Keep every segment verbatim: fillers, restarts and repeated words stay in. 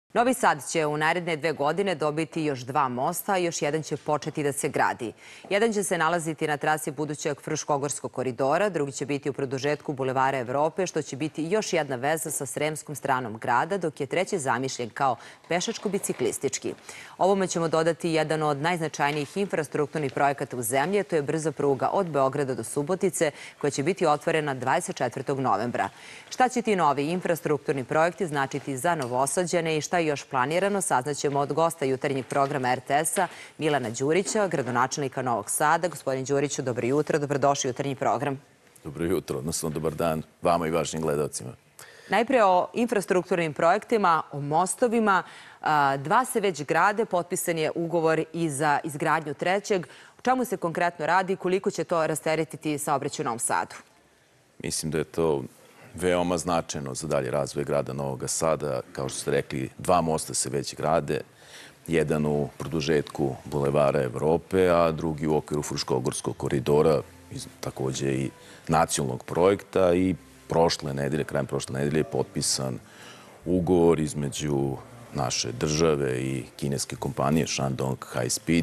Novi Sad će u naredne dve godine dobiti još dva mosta, a još jedan će početi da se gradi. Jedan će se nalaziti na trasi budućeg Fruškogorskog koridora, drugi će biti u produžetku Bulevara Evrope, što će biti još jedna veza sa sremskom stranom grada, dok je treći zamišljen kao pešačko-biciklistički. Ovome ćemo dodati jedan od najznačajnijih infrastrukturnih projekata u zemlji, to je brza pruga od Beograda do Subotice, koja će biti otvorena dvadeset četvrtog novembra. Šta će ti novi infrastrukturni projekti značiti za Novosađane i šta je još planirano, saznaćemo od gosta jutarnjeg programa R T S-a Milana Đurića, gradonačelnika Novog Sada. Gospodin Đuriću, dobro jutro, dobrodošli u jutarnji program. Dobro jutro, odnosno dobar dan vama i vašim gledalcima. Najpre o infrastrukturnim projektima, o mostovima. Dva se već grade, potpisan je ugovor i za izgradnju trećeg. O čemu se konkretno radi i koliko će to rasteretiti saobraćaj u Novom Sadu? Mislim da je to veoma značajno za dalje razvoj grada Novog Sada. Kao što ste rekli, dva mosta se već grade. Jedan u produžetku Bulevara Evrope, a drugi u okviru Fruškogorskog koridora, takođe i nacionalnog projekta. I prošle nedelje, krajem prošle nedelje je potpisan ugovor između naše države i kineske kompanije Shandong High Speed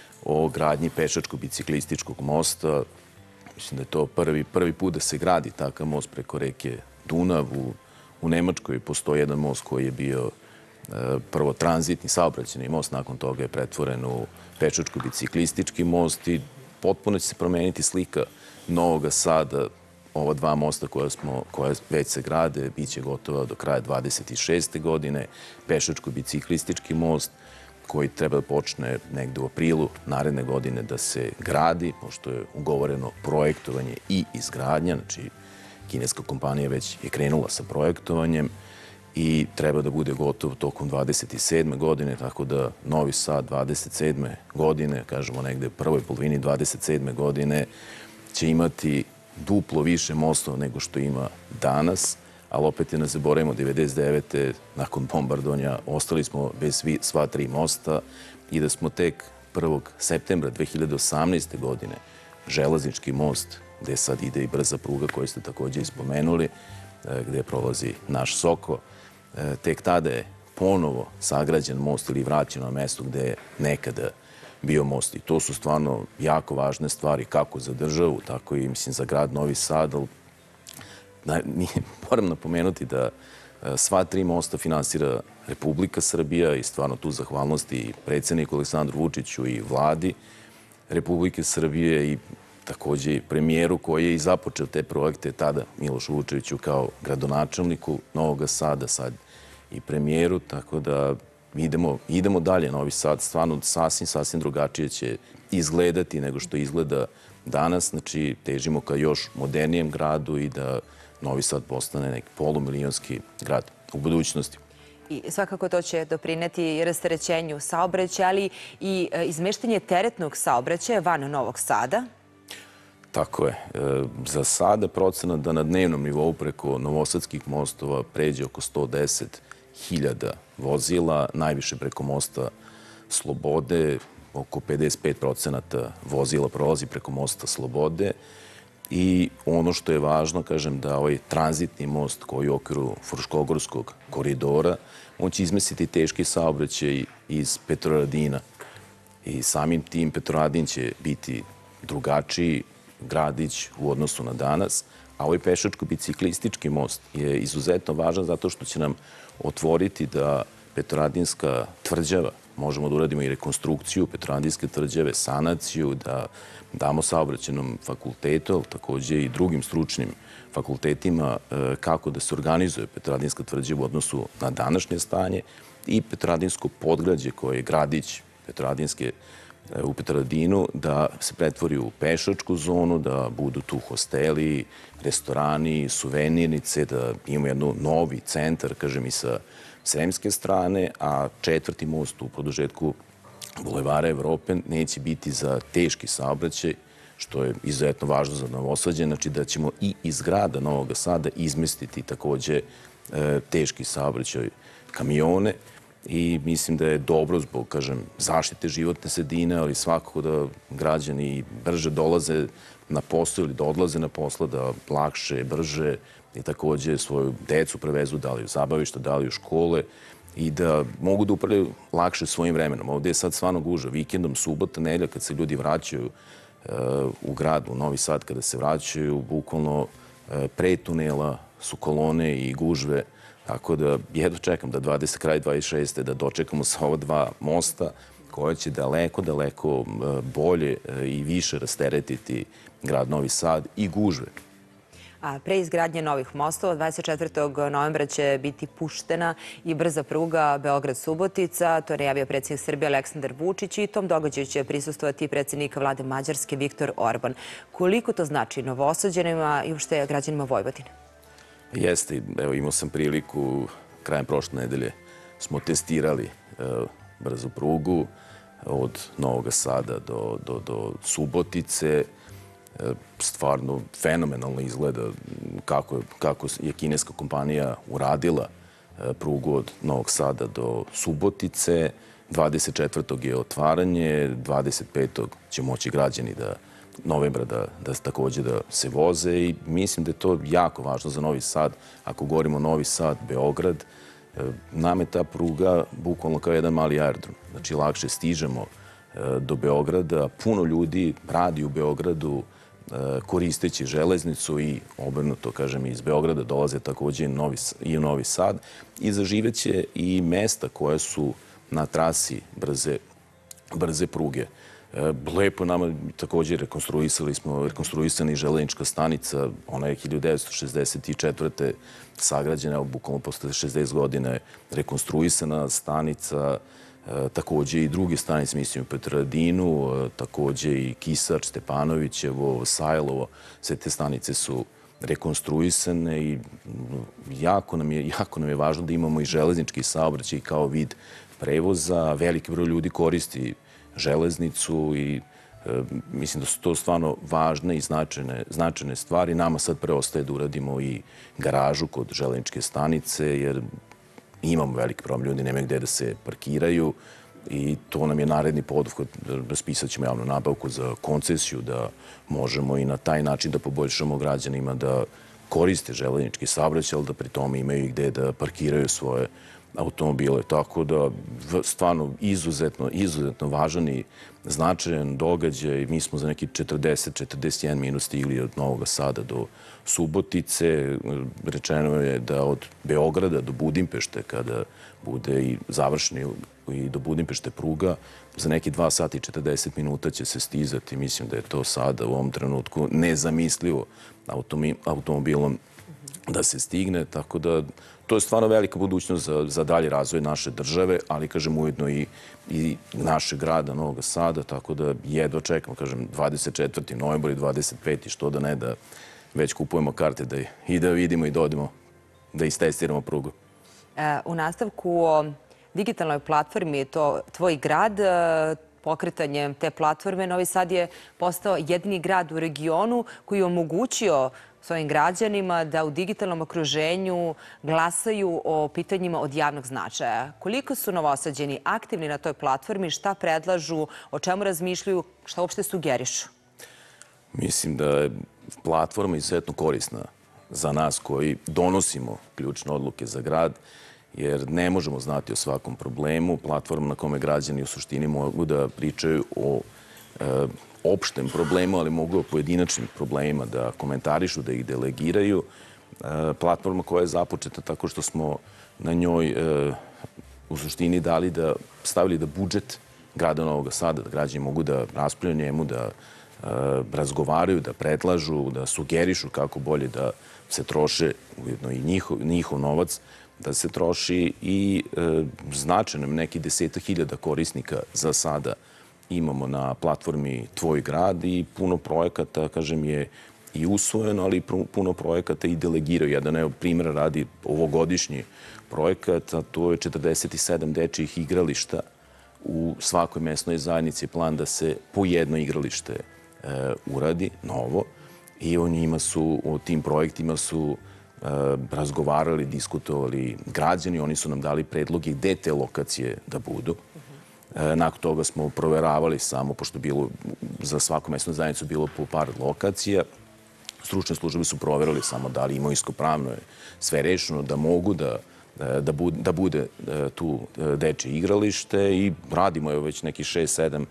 o gradnji pešačko-biciklističkog mosta. Mislim da je to prvi, prvi put da se gradi takav most preko reke Dunav. U, u Nemačkoj postoji jedan most koji je bio e, prvo tranzitni saobraćajni most, nakon toga je pretvoren u pešačko-biciklistički most i potpuno će se promeniti slika Novog Sada. Ova dva mosta koja, smo, koja već se grade biće gotova do kraja dvadeset šeste godine. Pešačko-biciklistički most koji treba da počne negde u aprilu naredne godine da se gradi, pošto je ugovoreno projektovanje i izgradnja. Znači, kineska kompanija već je krenula sa projektovanjem i treba da bude gotov tokom dvadeset sedme godine, tako da Novi Sad dvadeset sedme godine, kažemo negde u prvoj polovini dvadeset sedme godine, će imati duplo više mostova nego što ima danas, ali opet je ne zaboravimo, devedeset devete nakon bombardovanja ostali smo bez sva tri mosta i da smo tek prvog septembra dve hiljade osamnaeste. godine železnički most, gde sad ide i brza pruga koju ste takođe ispomenuli, gde prolazi naš Soko, tek tada je ponovo sagrađen most ili vraćen na mesto gde je nekada bio most. I to su stvarno jako važne stvari, kako za državu, tako i mislim za grad Novi Sad. Moram napomenuti da sva tri mosta finansira Republika Srbija i stvarno tu zahvalnosti i predsjedniku Aleksandru Vučiću i vladi Republike Srbije i takođe i premijeru koji je i započeo te projekte tada, Milošu Vučeviću kao gradonačelniku Novog Sada, sad i premijeru, tako da idemo, idemo dalje. Novi Sad stvarno sasvim, sasvim drugačije će izgledati nego što izgleda danas. Znači, težimo ka još modernijem gradu i da Novi Sad postane neki polumilionski grad u budućnosti. I svakako to će doprineti rasterećenju saobraćaja, ali i izmeštanje teretnog saobraćaja van Novog Sada. Tako je. Za sada procena da na dnevnom nivou preko novosadskih mostova pređe oko sto deset hiljada vozila, najviše preko mosta Slobode, oko pedeset pet procenata vozila prolazi preko mosta Slobode. I ono što je važno, kažem, da ovaj tranzitni most koji je u okviru Fruškogorskog koridora, on će izmestiti teški saobraćaj iz Petrovaradina. I samim tim Petrovaradin će biti drugačiji gradić u odnosu na danas, a ovaj pešačko-biciklistički most je izuzetno važan zato što će nam otvoriti da Petrovaradinska tvrđava, možemo da uradimo i rekonstrukciju Petrovaradinske tvrđave, sanaciju, da damo saobraćajnom fakultetu, ali takođe i drugim stručnim fakultetima kako da se organizuje Petrovaradinska tvrđava u odnosu na današnje stanje i Petrovaradinsko podgrađe koje je gradić Petrovaradinske u Petrovaradinu, da se pretvori u pešačku zonu, da budu tu hosteli, restorani, suvenirnice, da imamo jednu novi centar, kažem, i sa sremske strane, a četvrti most u produžetku Bulevara Evrope neće biti za teški saobraćaj, što je izuzetno važno za Novosađane, znači da ćemo i iz grada Novog Sada izmestiti takođe teški saobraćaj, kamione, i mislim da je dobro zbog, kažem, zaštite životne sredine, ali svakako da građani brže dolaze na posao ili da odlaze na posla, da lakše, brže i takođe svoju decu prevezu da li u zabavište, da li u škole i da mogu da upravljaju lakše svojim vremenom. Ovde je sad stvarno guža. Vikendom, subota, nedelja, kad se ljudi vraćaju u grad, u Novi Sad, kada se vraćaju, bukvalno pre tunela su kolone i gužve. Tako da jedno čekam da dvadeset kraj dvadeset šeste da dočekamo sa ova dva mosta koja će daleko, daleko bolje i više rasteretiti grad Novi Sad i gužve. A pre izgradnje novih mostova, dvadeset četvrtog novembra će biti puštena i brza pruga Beograd-Subotica. To je najavio predsjednik Srbije Aleksandar Vučić i tom događaju će prisustvovati predsjednik vlade Mađarske Viktor Orban. Koliko to znači Novosađanima i uopšte građanima Vojvodine? Jeste. Evo, imao sam priliku, krajem prošle nedelje smo testirali brzu prugu od Novog Sada do, do, do Subotice. Stvarno fenomenalno izgleda kako, kako je kineska kompanija uradila prugu od Novog Sada do Subotice. dvadeset četvrtog je otvaranje, dvadeset petog će moći građani da novembra da, da takođe da se voze i mislim da je to jako važno za Novi Sad. Ako govorimo Novi Sad, Beograd, nam je ta pruga bukvalno kao jedan mali aerodrom. Znači, lakše stižemo do Beograda. Puno ljudi radi u Beogradu koristeći železnicu i obrnuto, kažem, iz Beograda dolaze takođe i u Novi Sad i zaživeće i mesta koje su na trasi brze, brze pruge. Lepo nama takođe rekonstruisali smo, rekonstruisana i železnička stanica, ona je hiljadu devetsto šezdeset četvrte sagrađena, bukvalno posle šezdeset godina je rekonstruisana stanica, takođe i druge stanice, mislim u Petrovaradinu, takođe i Kisač, Stepanovićevo, Sajlovo, sve te stanice su rekonstruisane i jako nam je, jako nam je važno da imamo i železnički saobraćaj kao vid prevoza. Veliki broj ljudi koristi železnicu i e, mislim da su to stvarno važne i značajne, značajne stvari. Nama sad preostaje da uradimo i garažu kod železničke stanice, jer imamo veliki problem, ljudi nemaju gde da se parkiraju i to nam je naredni poduhvat. Raspisat ćemo javnu nabavku za koncesiju da možemo i na taj način da poboljšamo građanima da koriste železnički saobraćaj, ali da pri tome imaju i gde da parkiraju svoje automobile. Tako da stvarno izuzetno, izuzetno važan i značajan događaj. Mi smo za neki četrdeset do četrdeset jedan minut stigli od Novog Sada do Subotice. Rečeno je da od Beograda do Budimpešte, kada bude i završeni i do Budimpešte pruga, za neki dva sata i četrdeset minuta će se stizati. Mislim da je to sada u ovom trenutku nezamislivo automobilom da se stigne, tako da to je stvarno velika budućnost za, za dalji razvoj naše države, ali, kažem, ujedno i, i našeg grada Novog Sada, tako da jedva čekamo, kažem, dvadeset četvrti novembar i dvadeset peti što da ne, da već kupujemo karte da i da vidimo i dodimo, da istestiramo prugu. E, u nastavku o digitalnoj platformi, to tvoj grad, pokretanjem te platforme, Novi Sad je postao jedini grad u regionu koji je omogućio svojim građanima da u digitalnom okruženju glasaju o pitanjima od javnog značaja. Koliko su Novosađani aktivni na toj platformi, šta predlažu, o čemu razmišljaju, šta uopšte sugerišu? Mislim da je platforma izuzetno korisna za nas koji donosimo ključne odluke za grad, jer ne možemo znati o svakom problemu. Platforma na kome građani u suštini mogu da pričaju o e, opštem problemu, ali mogu o pojedinačnim problemima da komentarišu, da ih delegiraju. Platforma koja je započeta tako što smo na njoj u suštini dali da, stavili da budžet grada Novog Sada, da građani mogu da raspravljaju njemu, da razgovaraju, da predlažu, da sugerišu kako bolje da se troše ujedno i njihov, njihov novac, da se troši i značajno neki deseta hiljada korisnika za sada imamo na platformi Tvoj grad i puno projekata, kažem, je i usvojeno, ali puno projekata i delegiraju. Jedan, evo, primjer radi ovogodišnji projekat, a to je četrdeset sedam dečijih igrališta u svakoj mesnoj zajednici. Plan da se po jedno igralište e, uradi, novo, i o njima su, o tim projektima su e, razgovarali, diskutovali građani, oni su nam dali predloge gde te lokacije da budu. Nakon toga smo proveravali samo, pošto bilo za svaku mesnu zajednicu bilo po par lokacija. Stručne službe su proverili samo da li imovinsko-pravno je sve rešeno, da mogu da da bude, da bude tu dečje igralište i radimo je već neki šest sedam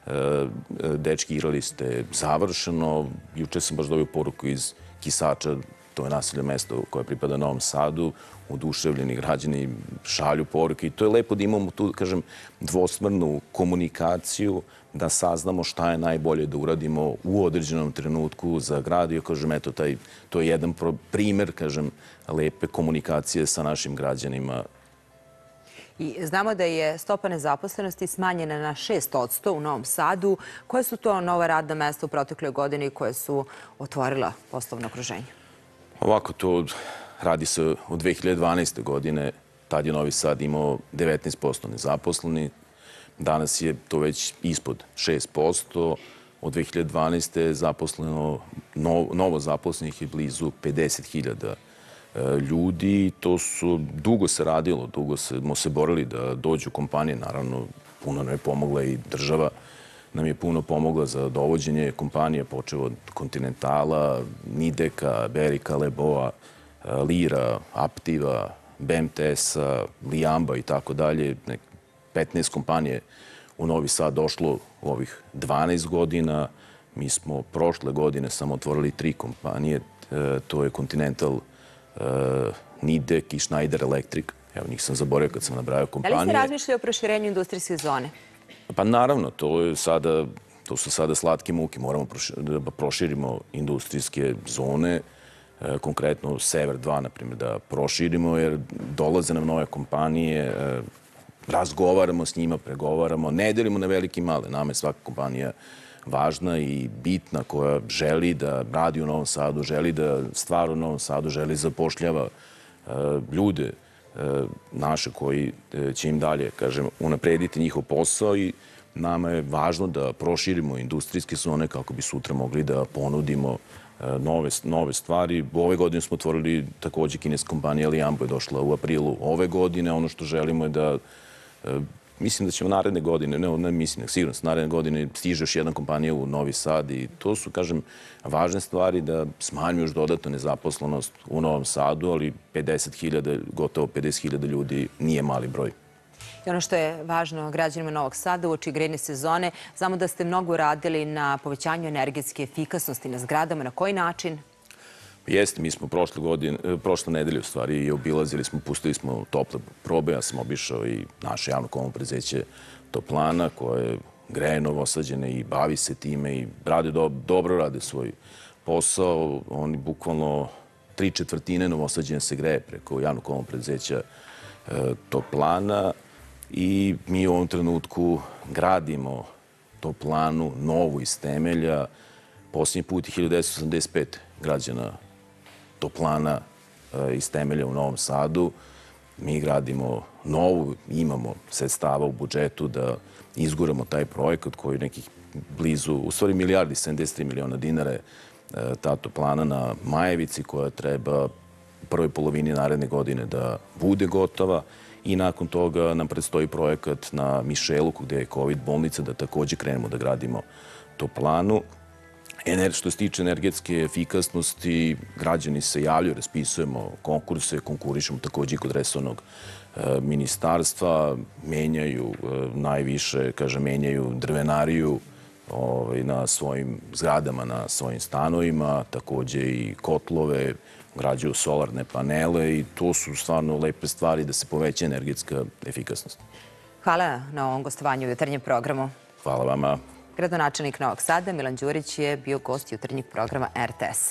dečki igralište završeno. Juče sam baš dobio poruku iz Kisača, to je naselje mesto koje pripada Novom Sadu, oduševljeni građani šalju poruke i to je lepo da imamo tu, kažem, dvosmernu komunikaciju, da saznamo šta je najbolje da uradimo u određenom trenutku za grad. I kažem, eto, taj, to je jedan primer, kažem, lepe komunikacije sa našim građanima. I znamo da je stopa nezaposlenosti smanjena na šest posto u Novom Sadu. Koje su to nova radna mesta u protekloj godini koje su otvorila poslovno okruženje? Ovako, to radi se od dve hiljade dvanaeste. godine. Tad je Novi Sad imao devetnaest posto nezaposleni. Danas je to već ispod šest posto. Od dve hiljade dvanaeste. je zaposleno, novo zaposlenih je blizu pedeset hiljada ljudi. To su, dugo se radilo, dugo smo se borili da dođu kompanije. Naravno, puno nam je pomogla i država. Nam je puno pomogla za dovođenje kompanije, počeo od Kontinentala, Nideka, Berika, Leboa, Lira, Aptiva, B M T S-a, Lijamba i tako dalje. petnaest kompanije u Novi Sad došlo u ovih dvanaest godina. Mi smo prošle godine samo otvorili tri kompanije. To je Continental, Nidek i Schneider Electric. Evo, njih sam zaboravio kad sam nabrajao kompanije. Da li ste razmišljali o proširenju industrijske zone? Pa naravno, to je sada, to su sada slatke muke. Moramo da proširimo industrijske zone, konkretno Sever dva, na primjer, da proširimo, jer dolaze nam nove kompanije, razgovaramo s njima, pregovaramo, ne delimo na velike i male. Nama je svaka kompanija važna i bitna koja želi da radi u Novom Sadu, želi da stvara u Novom Sadu, želi zapošljava ljude naše koji će im dalje, kažem, unaprediti njihov posao i nama je važno da proširimo industrijske zone kako bi sutra mogli da ponudimo nove, nove stvari. Ove godine smo otvorili takođe kineska kompanija Lijambo je došla u aprilu ove godine. Ono što želimo je da mislim da ćemo naredne godine, ne, ne mislim, sigurno naredne godine stiže još jedna kompanija u Novi Sad i to su, kažem, važne stvari da smanjimo još dodatno nezaposlenost u Novom Sadu, ali pedeset hiljada, gotovo pedeset hiljada ljudi nije mali broj. I ono što je važno građanima Novog Sada uoči grejne sezone, znamo da ste mnogo radili na povećanju energetske efikasnosti na zgradama. Na koji način? Jeste, mi smo prošle godine, prošle nedelje u stvari i obilazili smo, pustili smo tople probe, ja sam obišao i naše javno komunalno preduzeće Toplana koje je greje novosađene i bavi se time i rade dobro, rade svoj posao. Oni bukvalno tri četvrtine novosađene se greje preko javno komunalnog preduzeća Toplana i mi u ovom trenutku gradimo Toplanu novu iz temelja. Posljednji put je hiljadu devetsto osamdeset pete. građana Toplana iz temelja u Novom Sadu. Mi gradimo novu, imamo sredstava u budžetu da izguramo taj projekat koji je nekih blizu, u stvari milijardi, sedamdeset tri miliona dinara je ta toplana na Majevici koja treba u prvoj polovini naredne godine da bude gotova i nakon toga nam predstoji projekat na Mišeluku gde je COVID bolnica da takođe krenemo da gradimo toplanu. Što se tiče energetske efikasnosti, građani se javljaju, raspisujemo konkurse, konkurišemo takođe i kod resornog ministarstva, menjaju najviše, kažem, menjaju drvenariju na svojim zgradama, na svojim stanovima, takođe i kotlove, građuju solarne panele i to su stvarno lepe stvari da se poveća energetska efikasnost. Hvala na ovom gostovanju u jutarnjem programu. Hvala vama. Gradonačelnik Novog Sada Milan Đurić je bio gost jutarnjeg programa R T S.